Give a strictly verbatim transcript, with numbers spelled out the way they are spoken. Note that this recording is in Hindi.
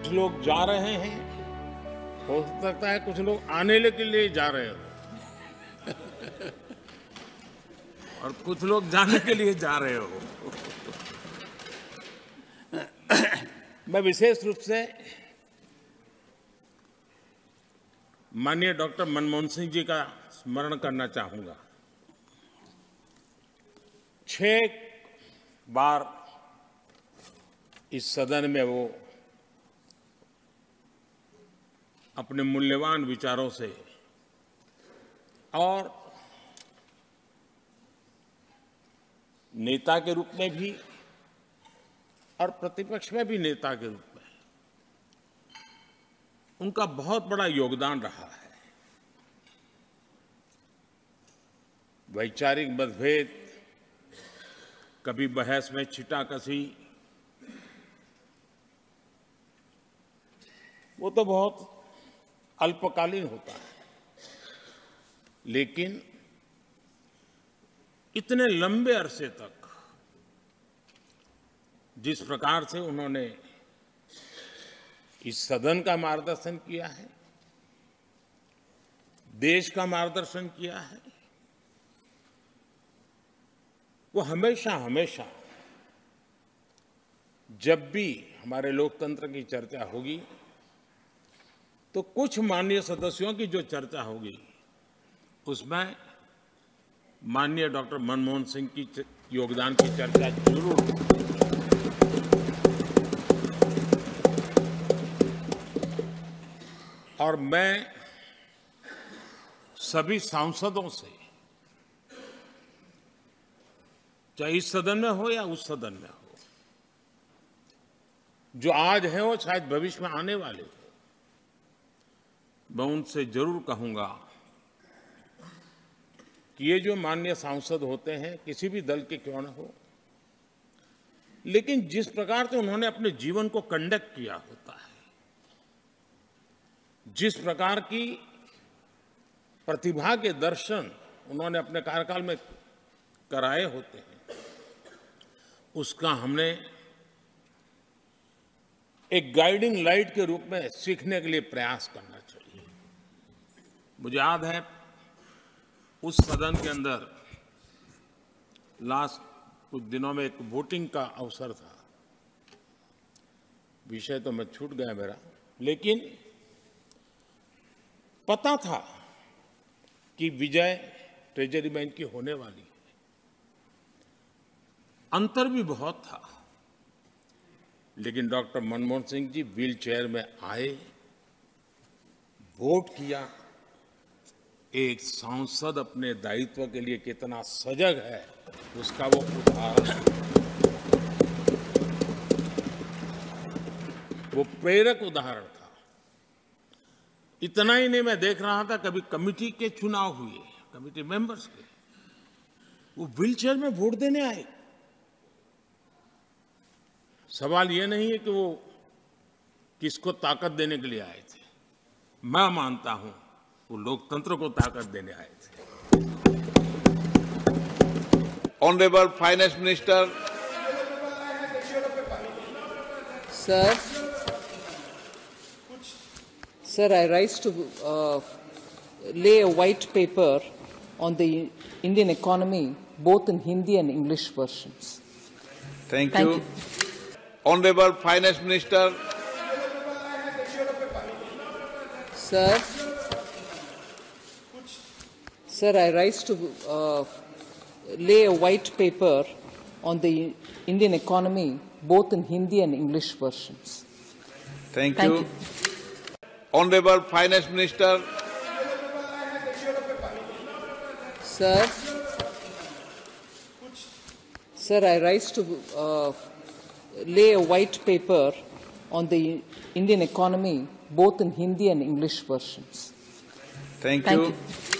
कुछ लोग जा रहे हैं, हो सकता है कुछ लोग आने के लिए जा रहे हो और कुछ लोग जाने के लिए जा रहे हो। मैं विशेष रूप से माननीय डॉक्टर मनमोहन सिंह जी का स्मरण करना चाहूंगा। छह बार इस सदन में वो अपने मूल्यवान विचारों से और नेता के रूप में भी और प्रतिपक्ष में भी नेता के रूप में उनका बहुत बड़ा योगदान रहा है। वैचारिक मतभेद, कभी बहस में छींटाकशी, वो तो बहुत अल्पकालीन होता है, लेकिन इतने लंबे अरसे तक जिस प्रकार से उन्होंने इस सदन का मार्गदर्शन किया है, देश का मार्गदर्शन किया है, वो हमेशा हमेशा जब भी हमारे लोकतंत्र की चर्चा होगी तो कुछ माननीय सदस्यों की जो चर्चा होगी उसमें माननीय डॉक्टर मनमोहन सिंह की योगदान की चर्चा जरूर होगी। और मैं सभी सांसदों से, चाहे इस सदन में हो या उस सदन में हो, जो आज है वो शायद भविष्य में आने वाले हो, मैं उनसे जरूर कहूंगा कि ये जो माननीय सांसद होते हैं, किसी भी दल के क्यों न हो, लेकिन जिस प्रकार से उन्होंने अपने जीवन को कंडक्ट किया होता है, जिस प्रकार की प्रतिभा के दर्शन उन्होंने अपने कार्यकाल में कराए होते हैं, उसका हमने एक गाइडिंग लाइट के रूप में सीखने के लिए प्रयास करना चाहिए। मुझे याद है उस सदन के अंदर लास्ट कुछ दिनों में एक वोटिंग का अवसर था, विषय तो मैं छूट गया मेरा, लेकिन पता था कि विजय ट्रेजरी बैंक की होने वाली है। अंतर भी बहुत था, लेकिन doctor Manmohan Singh ji wheelchair में आए, वोट किया। एक सांसद अपने दायित्व के लिए कितना सजग है उसका वो उदाहरण है, वो प्रेरक उदाहरण था। इतना ही नहीं, मैं देख रहा था कभी कमेटी के चुनाव हुए, कमेटी मेंबर्स के, वो व्हील चेयर में वोट देने आए। सवाल ये नहीं है कि वो किसको ताकत देने के लिए आए थे, मैं मानता हूं वो लोकतंत्र को ताकत देने आए थे। Honourable finance minister. Sir Sir, I rise to uh, lay a white paper on the Indian economy, both in Hindi and English versions. Thank, Thank you. you. Honorable Finance Minister. Sir, Sir, I rise to uh, lay a white paper on the Indian economy, both in Hindi and English versions. Thank, Thank you. you. Honorable Finance Minister. Sir, Sir, I rise to uh, lay a white paper on the Indian economy, both in Hindi and English versions. Thank, Thank you. you.